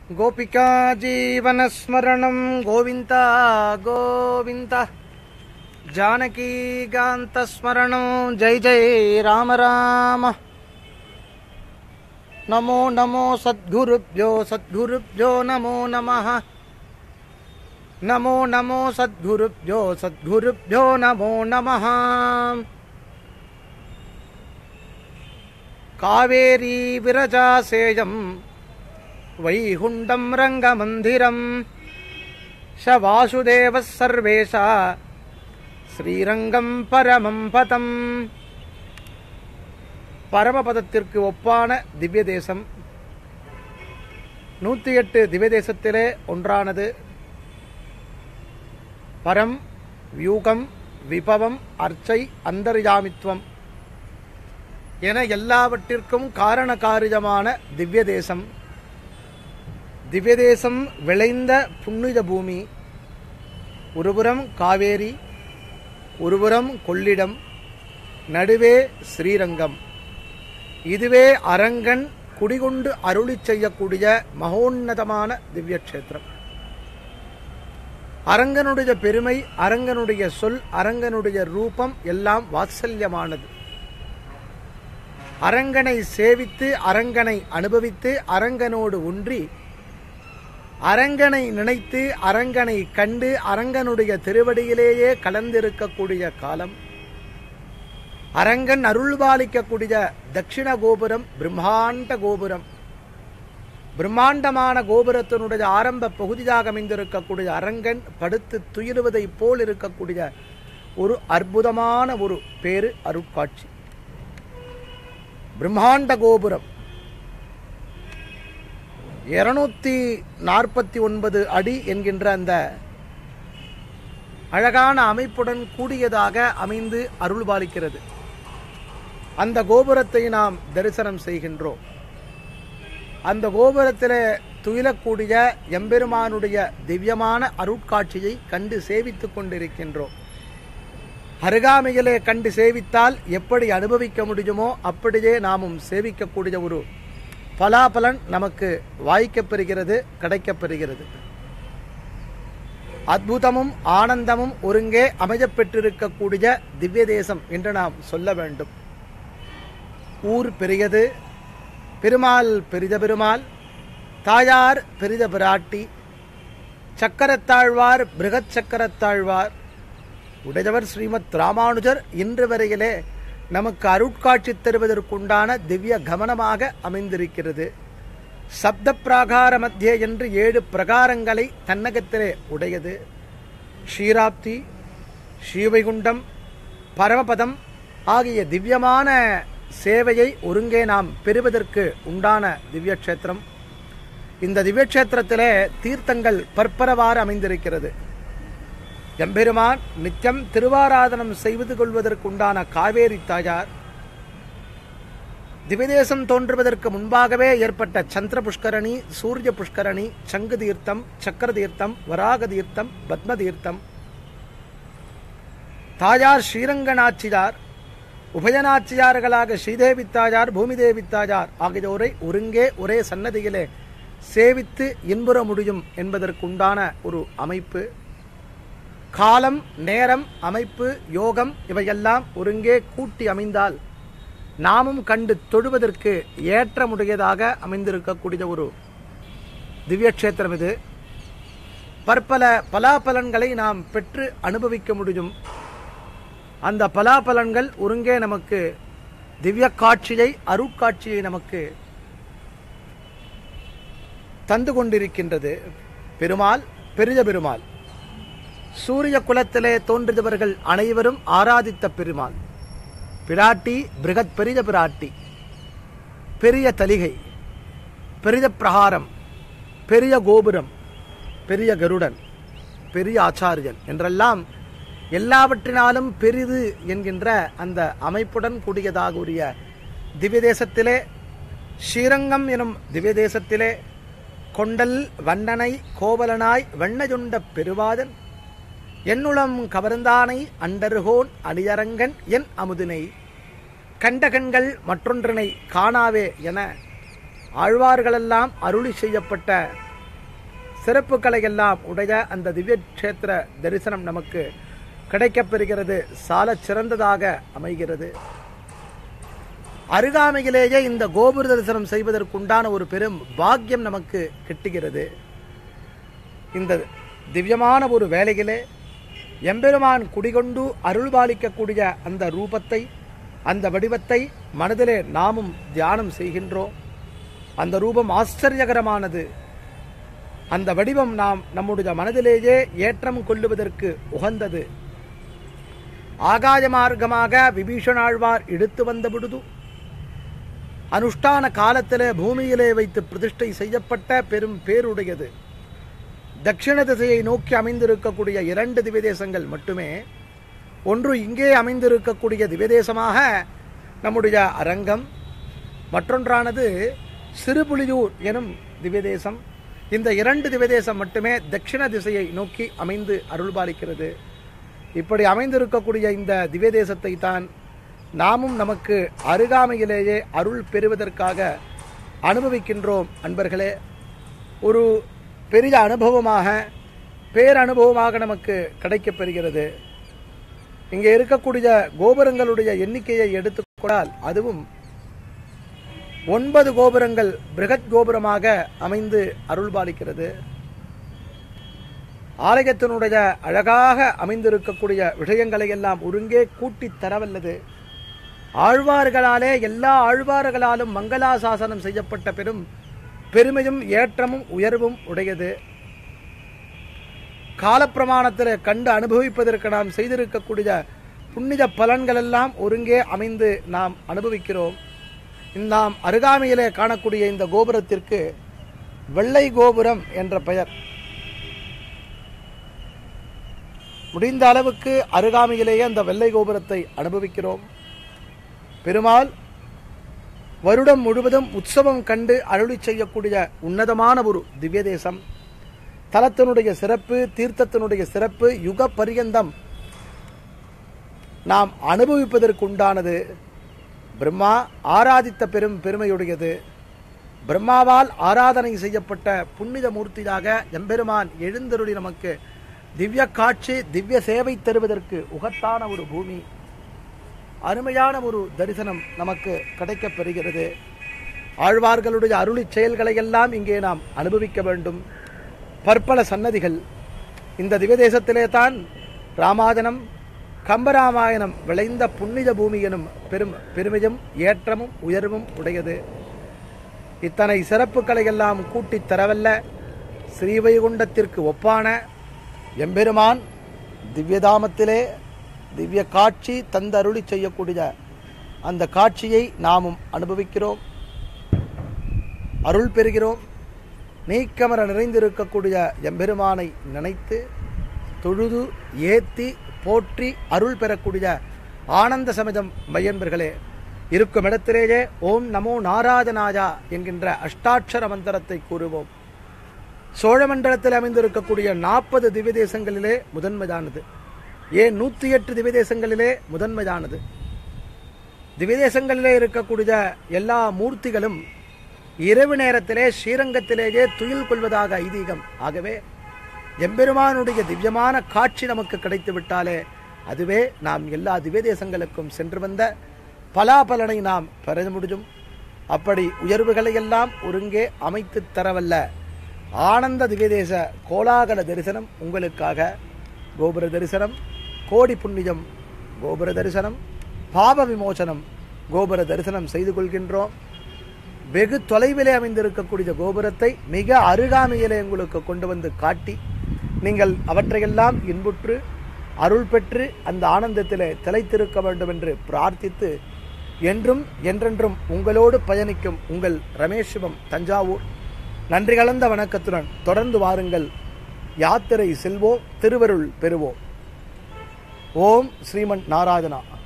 गोपिका जीवनस्मरणं गोविन्दा गोविन्दा जानकीकान्तस्मरणं जय जय राम राम। नमो नमो सद्गुरुभ्यो नमो नमः। नमो नमो सद्गुरुभ्यो नमो नमः। कावेरी विरजासेयं वैकुण्ठं रङ्गमन्दिरं स वासुदेवः सर्वेशा ஸ்ரீரங்கம் பரமம் பதம். பரமபதத்திற்கு ஒப்பான திவ்ய தேசம் 108 திவ்ய தேசத்திலே ஒன்றானது. பரம், வியூகம், விபவம், அர்ச்சை, அந்தர்யாமித்வம் என எல்லாவற்றிற்கும் காரண காரியமான திவ்ய தேசம். திவ்ய தேசம் விளைந்த புண்ணிய பூமி. ஒருபுறம் காவேரி, ஒருபுறம் கொள்ளிடம், நடுவே ஸ்ரீரங்கம். இதுவே அரங்கன் குடிகொண்டு அருளி செய்யக்கூடிய மகோன்னதமான திவ்ய கஷேத்திரம். அரங்கனுடைய பெருமை, அரங்கனுடைய சொல், அரங்கனுடைய ரூபம் எல்லாம் வாத்சல்யமானது. அரங்கனை சேவித்து, அரங்கனை அனுபவித்து, அரங்கனோடு ஒன்றி, அரங்கனை நினைத்து, அரங்கனை கண்டு, அரங்கனுடைய திருவடியிலேயே கலந்திருக்கக்கூடிய காலம். அரங்கன் அருள்பாலிக்கக்கூடிய தட்சிண கோபுரம் பிரம்மாண்ட கோபுரம். பிரம்மாண்டமான கோபுரத்தினுடைய ஆரம்ப பகுதியாக அமைந்திருக்கக்கூடிய அரங்கன் படுத்து துயிலுவதை போல் இருக்கக்கூடிய ஒரு அற்புதமான ஒரு பேரு அருட்காட்சி. பிரம்மாண்ட கோபுரம் 249 அடி என்கின்ற அந்த அழகான அமைப்புடன் கூடியதாக அமைந்து அருள்பாலிக்கிறது. அந்த கோபுரத்தை நாம் தரிசனம் செய்கின்றோம். அந்த கோபுரத்தில் துயிலக்கூடிய எம்பெருமானுடைய திவ்யமான அருட்காட்சியை கண்டு சேவித்துக் கொண்டிருக்கின்றோம். அருகாமையிலே கண்டு சேவித்தால் எப்படி அனுபவிக்க முடியுமோ அப்படியே நாமும் சேவிக்கக்கூடிய ஒரு பலாபலன் நமக்கு வாய்க்கப்பெறுகிறது, கிடைக்கப்பெறுகிறது. அற்புதமும் ஆனந்தமும் ஒருங்கே அமையப்பெற்றிருக்கக்கூடிய திவ்ய தேசம் என்று நாம் சொல்ல வேண்டும். ஊர் பெரியது, பெருமாள் பெரித பெருமாள், தாயார் பெரித பிராட்டி, சக்கரத்தாழ்வார் பிருகத் சக்கரத்தாழ்வார், உடையவர் ஸ்ரீமத் ராமானுஜர் இன்று வரையிலே நமக்கு அருட்காட்சி தருவதற்குண்டான திவ்ய கமனமாக அமைந்திருக்கிறது. சப்த பிராகார மத்தியே என்று 7 பிரகாரங்களை தன்னகத்திலே உடையது. ஸ்ரீராப்தி, ஸ்ரீவைகுண்டம், பரமபதம் ஆகிய திவ்யமான சேவையை ஒருங்கே நாம் பெறுவதற்கு உண்டான திவ்ய கஷேத்திரம். இந்த திவ்ய கஷேத்திரத்திலே தீர்த்தங்கள் பற்பரவாறு அமைந்திருக்கிறது. எம்பெருமான் நித்தியம் திருவாராதனம் செய்து கொள்வதற்குண்டான காவேரி தாயார், திவ்யதேசம் தோன்றுவதற்கு முன்பாகவே ஏற்பட்ட சந்திர புஷ்கரணி, சூரிய புஷ்கரணி, சங்கு தீர்த்தம், சக்கர தீர்த்தம், வராக தீர்த்தம், பத்ம தீர்த்தம், தாயார் ஸ்ரீரங்கநாச்சியார், உபயநாச்சியார்களாக ஸ்ரீதேவி தாயார், பூமிதேவி தாயார் ஆகியோரை ஒருங்கே ஒரே சன்னதியிலே சேவித்து இன்புற முடியும் என்பதற்குண்டான ஒரு அமைப்பு. காலம், நேரம், அமைப்பு, யோகம் இவையெல்லாம் ஒருங்கே கூட்டி அமைந்தால் நாமும் கண்டு தொழுவதற்கு ஏற்றமுடையதாக அமைந்திருக்கக்கூடிய ஒரு திவ்ய கஷேத்திரம் இது. பற்பல பலாபலன்களை நாம் பெற்று அனுபவிக்க முடியும். அந்த பலாபலன்கள் ஒருங்கே நமக்கு திவ்ய காட்சியை, அருட்காட்சியை நமக்கு தந்து கொண்டிருக்கின்றது. பெருமாள் பெரிய பெருமாள், சூரிய குலத்திலே தோன்றியவர்கள் அனைவரும் ஆராதித்த பெருமாள். பிராட்டி பிருகத் பெரிய பிராட்டி, பெரிய தலிகை, பெரிய பிரகாரம், பெரிய கோபுரம், பெரிய கருடன், பெரிய ஆச்சாரியன் என்றெல்லாம் எல்லாவற்றினாலும் பெரிது என்கின்ற அந்த அமைப்புடன் கூடியதாகூடிய திவ்ய தேசத்திலே, ஸ்ரீரங்கம் எனும் திவ்ய தேசத்திலே கொண்டல் வண்ணனை கோவலனாய் வண்ணஜுண்ட பெருவாதன் என்னுளம் கவர்ந்தானை அண்டர்கோன் அணியரங்கன் என் அமுதினை கண்டகன்கள் மற்றொன்றனை காணாவே என ஆழ்வார்களெல்லாம் அருளி செய்யப்பட்ட சிறப்புகளை எல்லாம் உடைய அந்த திவ்ய கஷேத்திர தரிசனம் நமக்கு கிடைக்கப்பெறுகிறது. சால சிறந்ததாக அமைகிறது. அருகாமையிலேயே இந்த கோபுர தரிசனம் செய்வதற்குண்டான ஒரு பெரும் பாக்கியம் நமக்கு கிட்டுகிறது. இந்த திவ்யமான ஒரு வேளையிலே எம்பெருமான் குடிகொண்டு அருள்பாலிக்கக்கூடிய அந்த ரூபத்தை, அந்த வடிவத்தை மனதிலே நாமும் தியானம் செய்கின்றோம். அந்த ரூபம் ஆச்சரியகரமானது. அந்த வடிவம் நம்முடைய மனதிலேயே ஏற்றம் கொள்ளுவதற்கு உகந்தது. ஆகாய மார்க்கமாக விபீஷணாழ்வார் எடுத்து வந்த பொழுது அனுஷ்டான காலத்திலே பூமியிலே வைத்து பிரதிஷ்டை செய்யப்பட்ட பெரும் பேருடையது. தட்சிண திசையை நோக்கி அமைந்திருக்கக்கூடிய 2 திவ்யதேசங்கள் மட்டுமே. ஒன்று இங்கே அமைந்திருக்கக்கூடிய திவ்யதேசமாக நம்முடைய அரங்கம், மற்றொன்றானது சிறுபுலியூர் எனும் திவ்யதேசம். இந்த 2 திவ்யதேசம் மட்டுமே தட்சிண திசையை நோக்கி அமைந்து அருள்பாலிக்கிறது. இப்படி அமைந்திருக்கக்கூடிய இந்த திவ்யதேசத்தை தான் நாமும் நமக்கு அருகாமையிலேயே அருள் பெறுவதற்காக அனுபவிக்கின்றோம். அன்பர்களே, ஒரு பெரிய அனுபவமாக, பேரனுபவமாக நமக்கு கிடைக்கப்பெறுகிறது. இங்கே இருக்கக்கூடிய கோபுரங்களுடைய எண்ணிக்கையை எடுத்துக்கொண்டால் அதுவும் 9 கோபுரங்கள் பிருகத் கோபுரமாக அமைந்து அருள்பாலிக்கிறது. ஆலயத்தினுடைய அழகாக அமைந்திருக்கக்கூடிய விஷயங்களை எல்லாம் ஒருங்கே கூட்டித் தரவல்லது. ஆழ்வார்களாலே, எல்லா ஆழ்வார்களாலும் மங்களாசாசனம் செய்யப்பட்ட பெருமையும் ஏற்றமும் உயர்வும் உடையது. காலப்பிரமாணத்தில் கண்டு அனுபவிப்பதற்கு நாம் செய்திருக்கக்கூடிய புண்ணிய பலன்கள் எல்லாம் ஒருங்கே அமைந்து நாம் அனுபவிக்கிறோம். நாம் அருகாமையிலே காணக்கூடிய இந்த கோபுரத்திற்கு வெள்ளை கோபுரம் என்ற பெயர். முடிந்த அளவுக்கு அருகாமையிலேயே அந்த வெள்ளை கோபுரத்தை அனுபவிக்கிறோம். பெருமாள் வருடம் முழுவதும் உற்சவம் கண்டு அருளி செய்யக்கூடிய உன்னதமான ஒரு திவ்ய தேசம். தலத்தினுடைய சிறப்பு, தீர்த்தத்தினுடைய சிறப்பு யுக பரியந்தம் நாம் அனுபவிப்பதற்குண்டானது. பிரம்மா ஆராதித்த பெருமையுடையது. பிரம்மாவால் ஆராதனை செய்யப்பட்ட புண்ணித மூர்த்தியாக எம்பெருமான் எழுந்தருளி நமக்கு திவ்ய காட்சி, திவ்ய சேவை தருவதற்கு உகத்தான ஒரு பூமி. அருமையான ஒரு தரிசனம் நமக்கு கிடைக்கப் பெறுகிறது. ஆழ்வார்களுடைய அருளி செயல்களை எல்லாம் இங்கே நாம் அனுபவிக்க வேண்டும். பற்பல சன்னதிகள். இந்த திவ்யதேசத்திலே தான் ராமாயணம், கம்பராமாயணம் விளைந்த புண்ணித பூமி எனும் பெருமையும் ஏற்றமும் உயர்வும் உடையது. இத்தனை சிறப்புகளை எல்லாம் கூட்டித் தரவல்ல ஸ்ரீவைகுண்டத்திற்கு ஒப்பான எம்பெருமான் திவ்யதாமத்திலே திவ்ய காட்சி தந்தருளி செய்யக்கூடிய அந்த காட்சியை நாமும் அனுபவிக்கிறோம், அருள் பெறுகிறோம். நீக்கமர நிறைந்திருக்கக்கூடிய எம்பெருமானை நினைத்து தொழுது ஏத்தி போற்றி அருள் பெறக்கூடிய ஆனந்த சமேதம் மையன்பர்களே, இருக்கும் இடத்திலேயே ஓம் நமோ நாராஜனாயா என்கின்ற அஷ்டாட்சர மந்திரத்தை கூறுவோம். சோழமண்டலத்தில் அமைந்திருக்கக்கூடிய 40 திவ்ய தேசங்களிலே முதன்மையானது. ஏன் 108 திவ்ய தேசங்களிலே முதன்மையானது. திவ்ய தேசங்களிலே இருக்கக்கூடிய எல்லா மூர்த்திகளும் இரவு நேரத்திலே ஸ்ரீரங்கத்திலேயே துயில் கொள்வதாக ஐதீகம். ஆகவே எம்பெருமானுடைய திவ்யமான காட்சி நமக்கு கிடைத்து விட்டாலே அதுவே நாம் எல்லா திவ்ய தேசங்களுக்கும் சென்று வந்த பலாபலனை நாம் பெற முடியும். அப்படி உயர்வுகளை எல்லாம் ஒருங்கே அமைத்து தரவல்ல ஆனந்த திவ்யதேச கோலாகல தரிசனம் உங்களுக்காக. கோபுர தரிசனம் கோடி புண்ணியம், கோபுர தரிசனம் பாப விமோசனம். கோபுர தரிசனம் செய்து கொள்கின்றோம். வெகு தொலைவிலே அமைந்திருக்கக்கூடிய கோபுரத்தை மிக அருகாமையிலே உங்களுக்கு கொண்டு வந்து காட்டி நீங்கள் அவற்றையெல்லாம் இன்புற்று அருள் பெற்று அந்த ஆனந்தத்திலே திளைத்திருக்க வேண்டும் என்று பிரார்த்தித்து என்றும் என்றென்றும் உங்களோடு பயணிக்கும் உங்கள் ரமேஷ் சிவம், தஞ்சாவூர். நன்றி கலந்த வணக்கத்துடன் தொடர்ந்து வாருங்கள். யாத்திரை செல்வோம், திருவருள் பெறுவோம். ஓம் ஸ்ரீமன் நாராயணா.